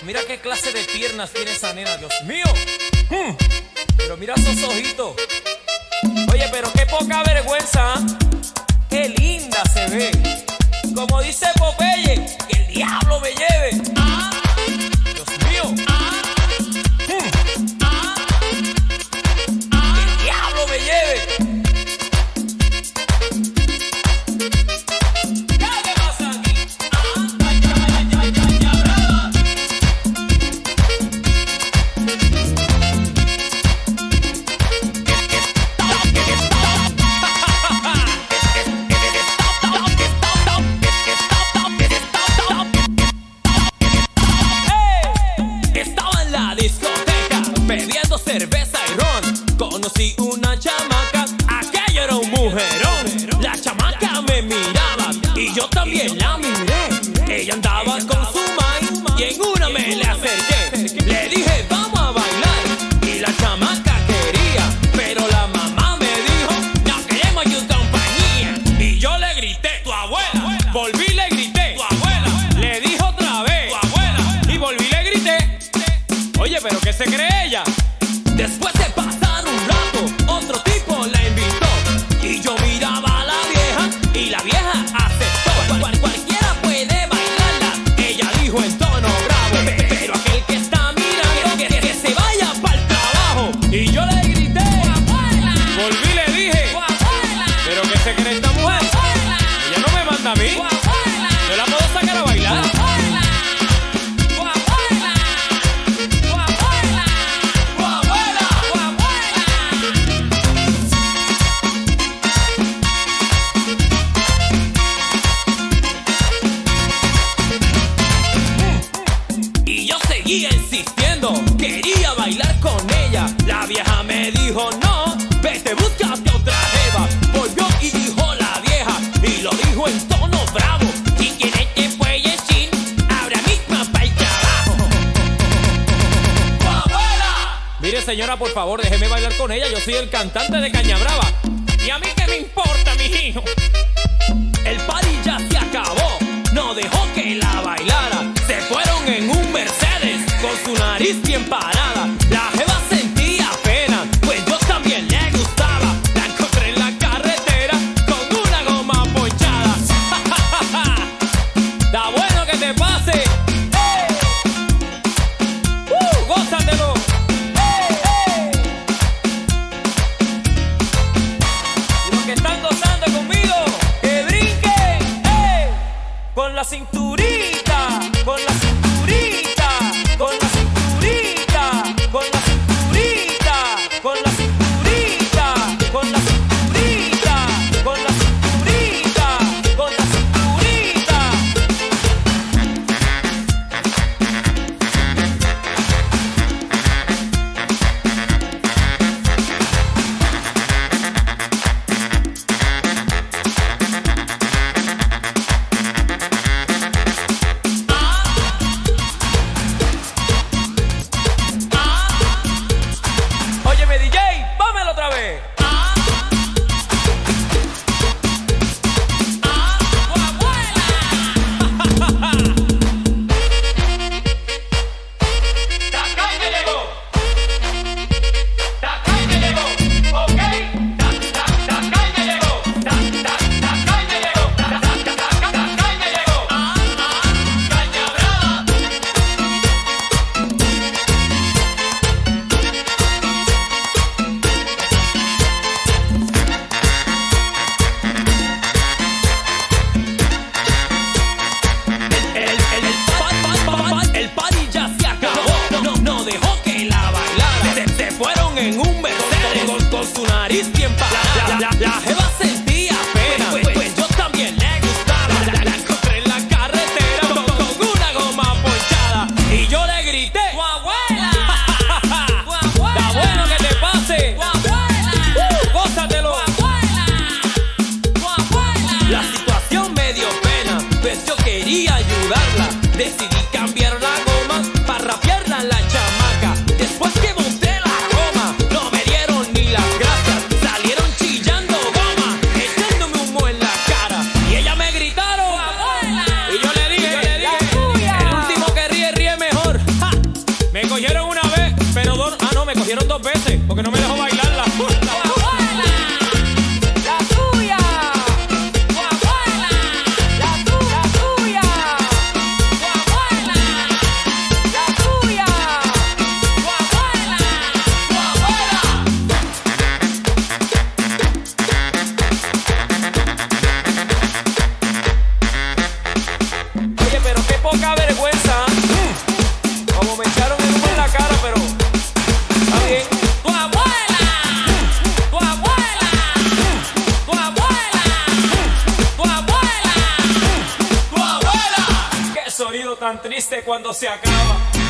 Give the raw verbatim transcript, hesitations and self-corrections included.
Mira qué clase de piernas tiene esa nena, Dios mío. Hmm. Pero mira esos ojitos. Oye, pero qué poca vergüenza, ¿eh? Qué linda se ve. Como dice Popeye, que el diablo me lleve. Ah, Dios mío. Ah, hmm. ah, ah, que el diablo me lleve. ¿Qué pasa aquí? Ah, ay, ay, ay, ay, ay, ay, bebiendo cerveza y ron, conocí una chamaca, aquello era un mujerón. La chamaca me miraba y yo también la miré. Ella andaba con su mai y en una me le acerqué. Le dije vamos a bailar y la chamaca quería, pero la mamá me dijo no queremos tu compañía. Y yo le grité tu abuela, volví y le grité tu abuela, le dije otra vez tu abuela y volví y le grité. Oye, pero ¿qué se cree ella? Después de pasar un rato, otro tipo la invitó y yo miraba a la vieja y la vieja aceptó. Cual, cualquiera puede bailarla, ella dijo en tono bravo, pero aquel que está mirando que, que se vaya para el trabajo. Y yo le grité, abuela. Volví y le dije, abuela. Pero ¿qué se cree esta mujer? Abuela. Ella no me manda a mí, abuela. Yo la puedo sacar a bailar. Abuela. Y insistiendo, quería bailar con ella. La vieja me dijo no, vete, búscate otra jeva. Volvió y dijo la vieja, y lo dijo en tono bravo: si quieres te puedes ir, ahora mismo para el trabajo. ¡Abuela! Mire señora, por favor, déjeme bailar con ella. Yo soy el cantante de Caña Brava. ¿Y a mí qué me importa, mi hijo? El party ya se acabó, no dejó que la bailara. Se fueron en un Mercedes con su nariz bien parada. La jeva sentía pena, pues yo también le gustaba. La encontré en la carretera con una goma ponchada. Está bueno que te pase. ¡Hey! ¡Uh! ¡Gózatelo! ¡Hey, hey! Y los que están gozando conmigo, que brinquen. ¡Hey! Con la cinturita, con la cinturita, con la cinturita, con la cinturita, con la cinturita, con la cinturita, con la cinturita, con la cinturita. Óyeme D J, pómelo otra vez. Ah, ah, tu abuela. Tacay me llegó. Tacay me llegó. Ok. Tacay me llegó. Tacay me llegó. Tacay me llegó. Ah, ah, Caña Brava. El, el, el, el party ya se acabó, no, no dejó que la bailara. Se, se fueron en un Mercedes con, con su nariz bien parada. La, la, la jeva sentía pena, pues, pues yo también le gustaba. La, la encontré en la carretera con, con una goma ponchada. Y yo le grité, tu abuela. Tu abuela. Está bueno que te pase. Tu abuela. Uh, gózatelo. Tu abuela. Tu abuela. La situación me dio pena, pues yo quería ayudarla. Decidí cambiar la goma para rapearla a la chamaca. Después que monté la goma, no me dieron ni las gracias. Salieron chillando goma, echándome humo en la cara. Y ella me gritaron, abuela. Y yo le dije, yo le dije, el último que ríe, ríe mejor. porque no me dejó bailarla. Tu abuela, la tuya. Tu abuela, la tu- la tuya. Tu abuela, la tuya. Tu abuela, tu abuela. Oye, pero qué poca vergüenza. Como me echaron el humo en la cara, pero está bien. Tu abuela, tu abuela, tu abuela, tu abuela, tu abuela. Qué sonido tan triste cuando se acaba.